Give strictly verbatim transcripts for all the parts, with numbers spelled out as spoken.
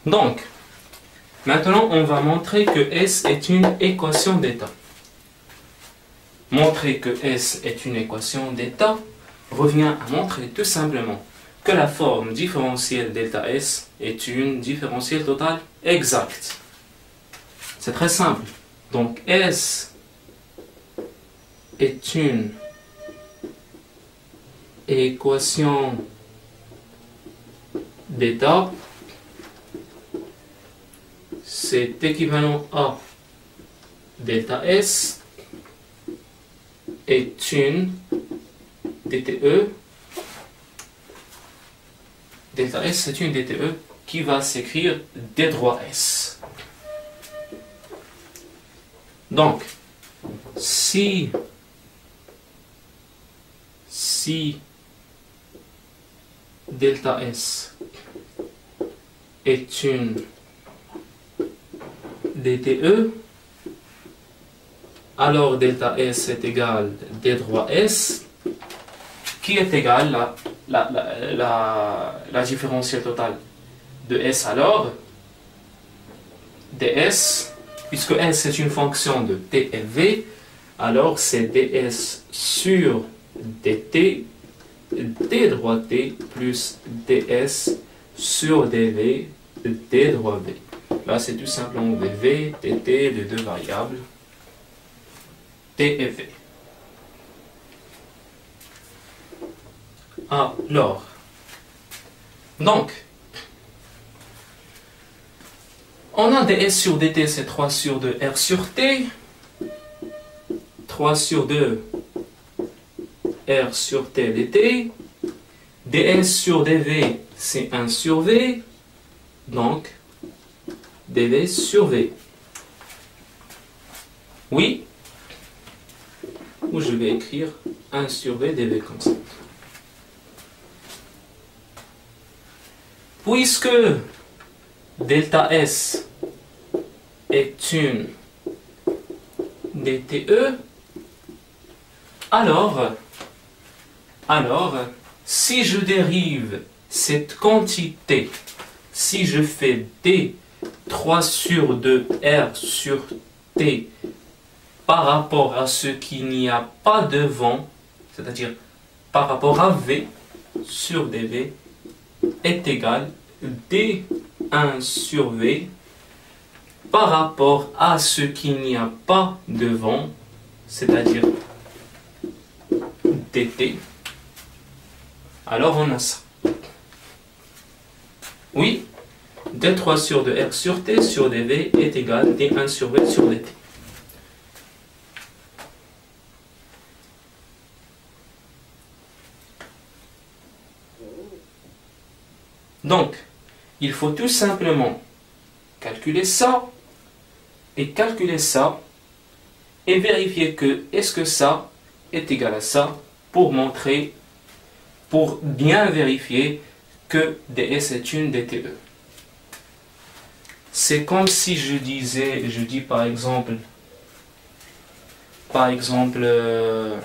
Donc, maintenant, on va montrer que S est une équation d'état. Montrer que S est une équation d'état revient à montrer tout simplement que la forme différentielle delta S est une différentielle totale exacte. C'est très simple. Donc S est une équation d'état. C'est équivalent à delta S est une D T E. Delta S c'est une D T E qui va s'écrire D droit S. Donc, si, si delta S est une D T E, alors delta S est égal D droit S, qui est égal à la, la, la, la différentielle totale de S alors, ds, puisque S est une fonction de t et v, alors c'est ds sur dt, d droit t, plus ds sur dv, d droit v. Là, c'est tout simplement dv, dt, les deux variables, t et v. Alors, donc, on a ds sur dt, c'est trois sur deux r sur t, trois sur deux r sur t dt, ds sur dv, c'est un sur v, donc dv sur v. Oui, ou je vais écrire un sur v dv comme ça. Puisque delta S est une D T E, alors, alors, si je dérive cette quantité, si je fais D trois sur deux R sur T par rapport à ce qu'il n'y a pas devant, c'est-à-dire par rapport à V sur dv, est égal d un sur v par rapport à ce qu'il n'y a pas devant, c'est-à-dire dt. Alors on a ça. Oui, d trois sur deux r sur t sur dv est égal à d un sur v sur dt. Donc, il faut tout simplement calculer ça et calculer ça et vérifier que est-ce que ça est égal à ça pour montrer, pour bien vérifier que ds est une D T E. C'est comme si je disais, je dis par exemple, par exemple, euh,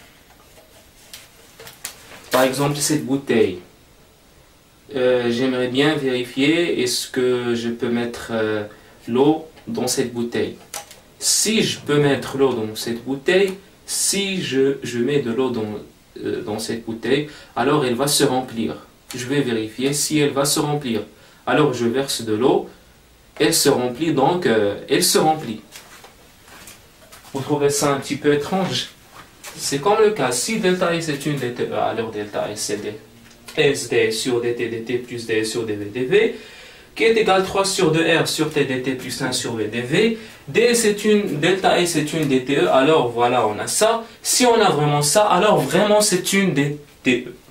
par exemple cette bouteille. Euh, j'aimerais bien vérifier est-ce que je peux mettre euh, l'eau dans cette bouteille. Si je peux mettre l'eau dans cette bouteille, si je, je mets de l'eau dans, euh, dans cette bouteille, alors elle va se remplir. Je vais vérifier si elle va se remplir. Alors je verse de l'eau, elle se remplit, donc euh, elle se remplit. Vous trouvez ça un petit peu étrange? C'est comme le cas, si delta S est une D T E, alors delta S c'est D. S d sur dt dt plus d sur dv dv, qui est égal à trois sur deux r sur t dt plus un sur v dv. D c'est une, delta S c'est une D T E, alors voilà, on a ça. Si on a vraiment ça, alors vraiment c'est une D T E.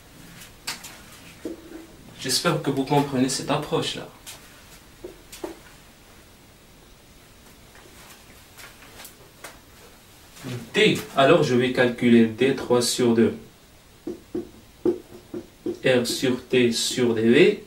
J'espère que vous comprenez cette approche-là. D, alors je vais calculer d trois sur deux. R sur T sur dv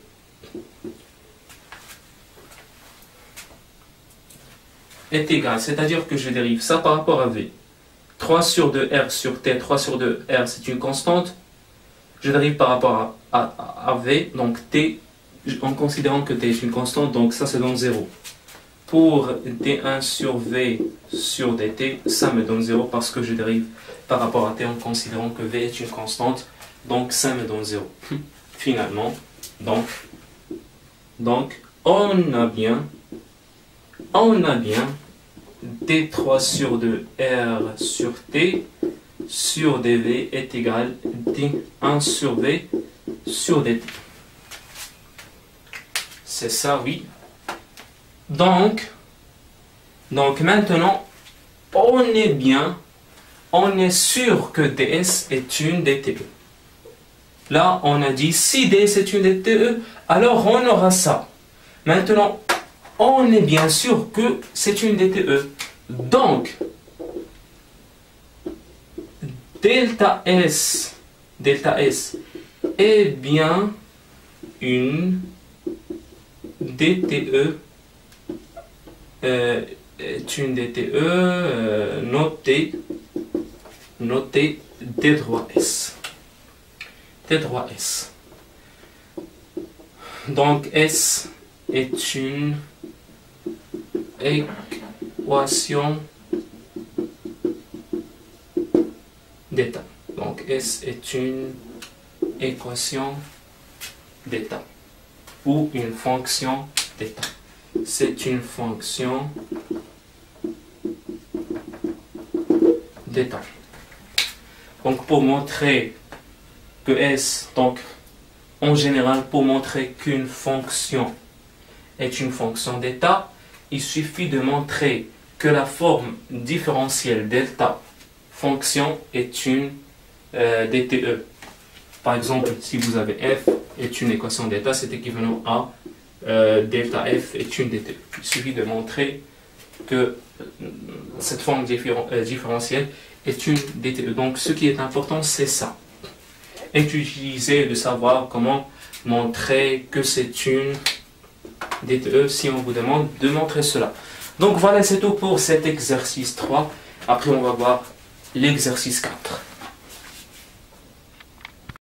est égal, c'est-à-dire que je dérive ça par rapport à V. trois sur deux R sur T, trois sur deux R c'est une constante, je dérive par rapport à, à, à V, donc T en considérant que t est une constante, donc ça, ça donne zéro. Pour d un sur v sur dt, ça me donne zéro parce que je dérive par rapport à t en considérant que v est une constante, donc ça me donne zéro. Finalement, donc, donc on a bien, on a bien d trois sur deux r sur t sur dv est égal à d un sur v sur dt. C'est ça, oui. Donc, donc maintenant, on est bien, on est sûr que ds est une dte. Là, on a dit si ds est une dte, alors on aura ça. Maintenant, on est bien sûr que c'est une dte. Donc, delta S, delta S est bien une dte, euh, est une dte euh, notée, notée d droit S. d droit S. Donc S est une équation d'état. Donc S est une équation d'état ou une fonction d'état. C'est une fonction d'état. Donc pour montrer que S, donc en général pour montrer qu'une fonction est une fonction d'état, il suffit de montrer que la forme différentielle delta fonction est une euh, dte. Par exemple, si vous avez f est une équation d'état, c'est équivalent à euh, delta f est une dte. Il suffit de montrer que euh, cette forme différen, euh, différentielle est une dte. Donc ce qui est important, c'est ça. Utiliser de savoir comment montrer que c'est une dte si on vous demande de montrer cela. Donc voilà, c'est tout pour cet exercice trois. Après, on va voir l'exercice quatre.